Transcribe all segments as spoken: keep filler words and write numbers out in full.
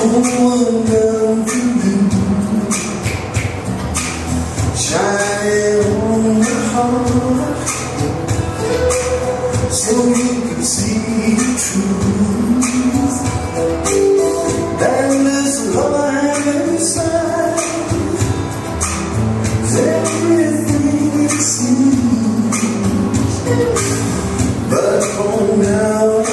one down to you, shining on the heart, so you can see the truth. And this love I have inside is everything it seems, but oh now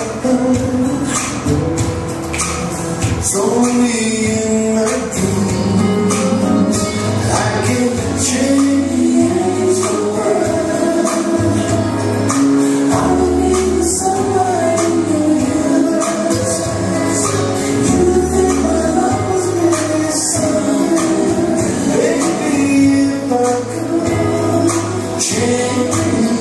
it's only in my dreams I can change the world. I need somebody in your universe. You think my love was really something? Baby, if I could change.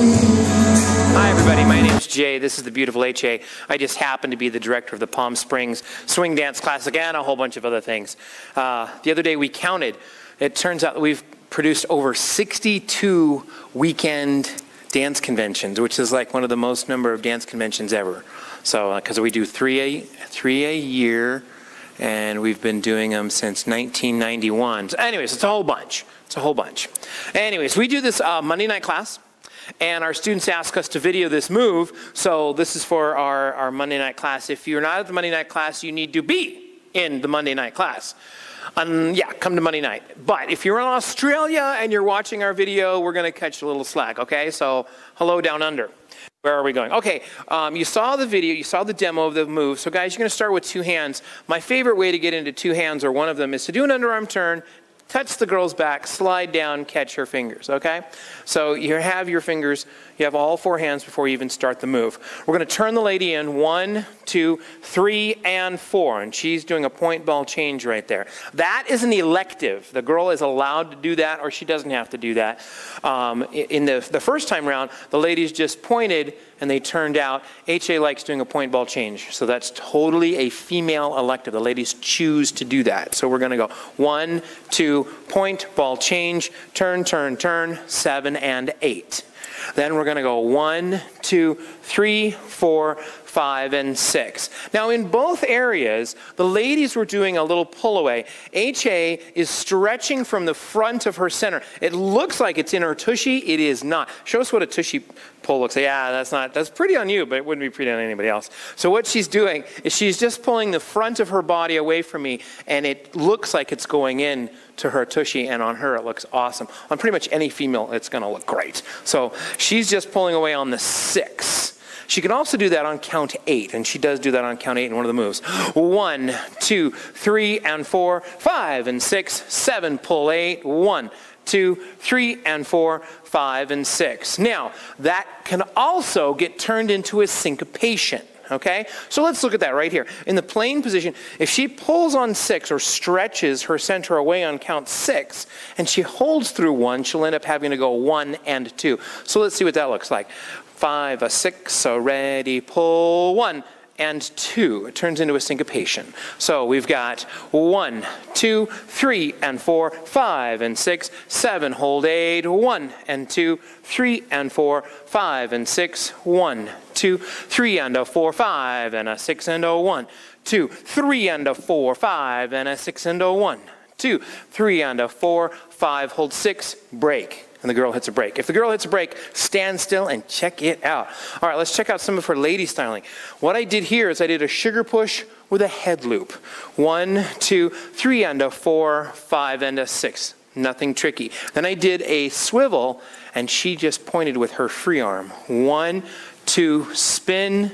Hi everybody, my name's Jay. This is the beautiful H A. I just happen to be the director of the Palm Springs Swing Dance Classic and a whole bunch of other things. Uh, the other day we counted. It turns out that we've produced over sixty-two weekend dance conventions, which is like one of the most number of dance conventions ever. So, because uh, we do three a, three a year, and we've been doing them since nineteen ninety-one. So anyways, it's a whole bunch. It's a whole bunch. Anyways, we do this uh, Monday night class. And our students ask us to video this move, so this is for our, our Monday night class. If you're not at the Monday night class, you need to be in the Monday night class. Um, yeah, come to Monday night. But if you're in Australia and you're watching our video, we're going to catch a little slack, okay? So, hello down under. Where are we going? Okay, um, you saw the video, you saw the demo of the move. So guys, you're going to start with two hands. My favorite way to get into two hands, or one of them, is to do an underarm turn, touch the girl's back, slide down, catch her fingers, okay? So you have your fingers, you have all four hands before you even start the move. We're going to turn the lady in, one, two, three, and four, and she's doing a point ball change right there. That is an elective. The girl is allowed to do that, or she doesn't have to do that. Um, in the, the first time round, the ladies just pointed, and they turned out. H A likes doing a point ball change, so that's totally a female elective. The ladies choose to do that. So we're going to go one, two, point, ball change, turn, turn, turn, seven, and eight. Then we're going to go one, two, three, four, five, and six. Now in both areas, the ladies were doing a little pull away. H A is stretching from the front of her center. It looks like it's in her tushy. It is not. Show us what a tushy pull looks like. Yeah, that's not, that's pretty on you, but it wouldn't be pretty on anybody else. So what she's doing is she's just pulling the front of her body away from me, and it looks like it's going in to her tushy, and on her it looks awesome. On pretty much any female, it's going to look great. So she's just pulling away on the six. She can also do that on count eight, and she does do that on count eight in one of the moves. One, two, three, and four, five, and six, seven, pull eight, one, two, three, and four, five, and six. Now, that can also get turned into a syncopation. Okay, so let's look at that right here. In the plain position, if she pulls on six or stretches her center away on count six, and she holds through one, she'll end up having to go one and two. So let's see what that looks like. Five, a six, a ready, pull, one, and two. It turns into a syncopation. So we've got one, two, three, and four, five, and six, seven, hold eight, one, and two, three, and four, five, and six, one, two, three, and a four, five, and a six, and a one, two, three, and a four, five, and a six, and a one, two, three, and a four, five, hold six, break. And the girl hits a break. If the girl hits a break, stand still and check it out. All right, let's check out some of her lady styling. What I did here is I did a sugar push with a head loop. One, two, three, and a four, five, and a six. Nothing tricky. Then I did a swivel, and she just pointed with her free arm. One, two, spin,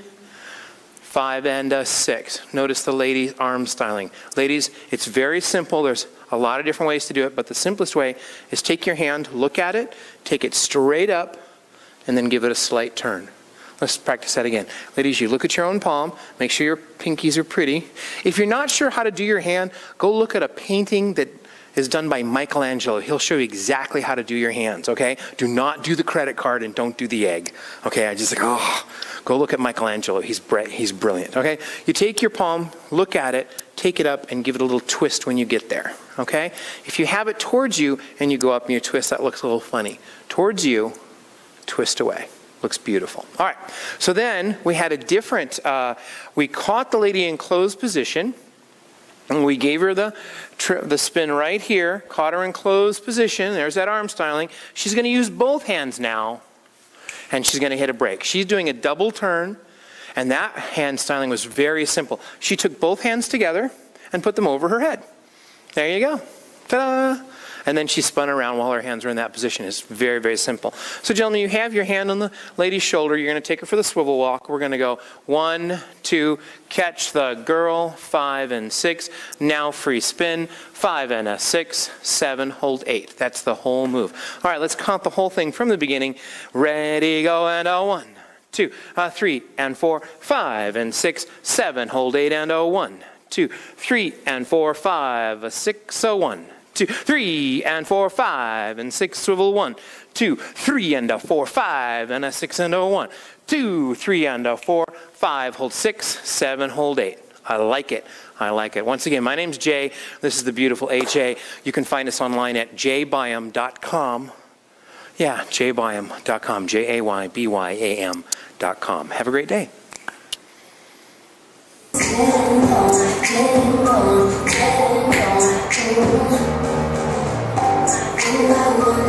five, and a six. Notice the lady arm styling. Ladies, it's very simple. There's a lot of different ways to do it, but the simplest way is take your hand, look at it, take it straight up, and then give it a slight turn. Let's practice that again. Ladies, you look at your own palm, make sure your pinkies are pretty. If you're not sure how to do your hand, go look at a painting that is done by Michelangelo. He'll show you exactly how to do your hands, okay? Do not do the credit card and don't do the egg, okay? I just like, oh, go look at Michelangelo. He's, he's brilliant, okay? You take your palm, look at it, take it up, and give it a little twist when you get there, okay? If you have it towards you and you go up and you twist, that looks a little funny. Towards you, twist away. Looks beautiful. All right, so then we had a different, uh, we caught the lady in closed position, And we gave her the, the spin right here, caught her in closed position. There's that arm styling. She's going to use both hands now, and she's going to hit a break. She's doing a double turn, and that hand styling was very simple. She took both hands together and put them over her head. There you go. Ta-da! And then she spun around while her hands were in that position. It's very, very simple. So gentlemen, you have your hand on the lady's shoulder. You're going to take her for the swivel walk. We're going to go one, two, catch the girl, five and six. Now free spin, five and a six, seven, hold eight. That's the whole move. All right, let's count the whole thing from the beginning. Ready, go, and a one, two, a three, and four, five, and six, seven, hold eight, and a one, two, three, and four, five, a six, a one. Two, three, and four, five, and six, swivel, one, two, three, and a four, five, and a six, and a one, two, three, and a four, five, hold six, seven, hold eight. I like it. I like it. Once again, my name's Jay. This is the beautiful H A. You can find us online at jay byam dot com. Yeah, jay byam dot com, J A Y B Y A M dot com. Have a great day. I